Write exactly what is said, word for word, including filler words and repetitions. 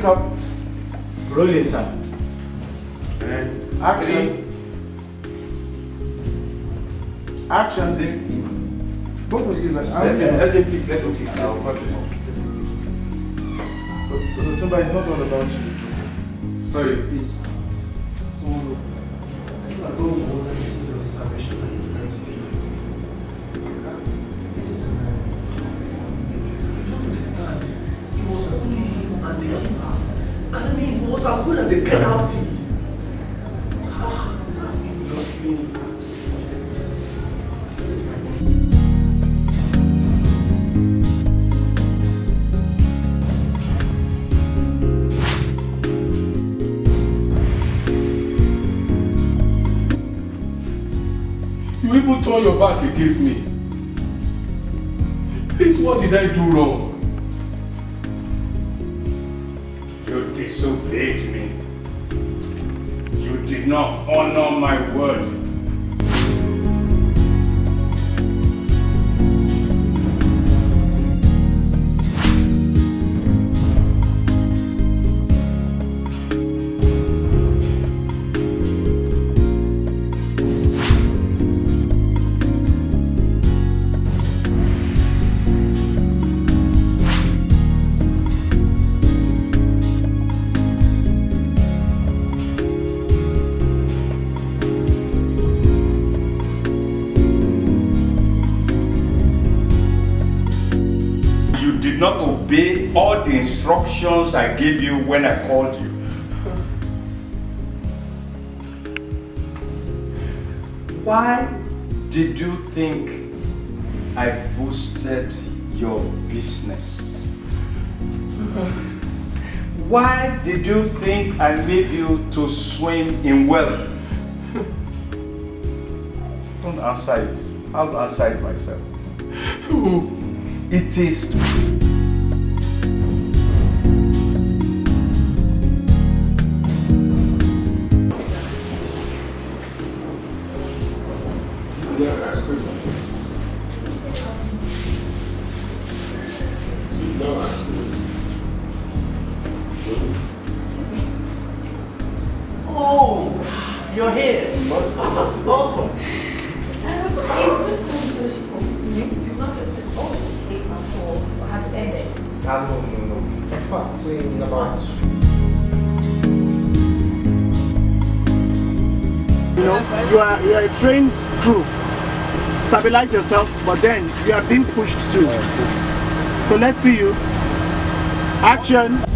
up. Rolling, sir. And action. Action, sir. Both of you, like, let him, let him pick, let him pick. I'll cut him off. But Otumba is not all about you. Sorry, please. I don't want to see your salvation and you to be. You don't understand. He was only him and the keeper. And I mean, it was as good as a penalty. Ah, not being You even turn your back against me. Please, what did I do wrong? You disobeyed me. You did not honor my word. Did not obey all the instructions I gave you when I called you. Why did you think I boosted your business? Why did you think I made you to swim in wealth? Don't answer it. I'll answer it myself. It is. Oh, you're here. Awesome. Has it ended? Ah, no, no, no. In fact, in about... You know, you are, you are a trained crew. Stabilize yourself, but then you are being pushed too. So let's see you. Action.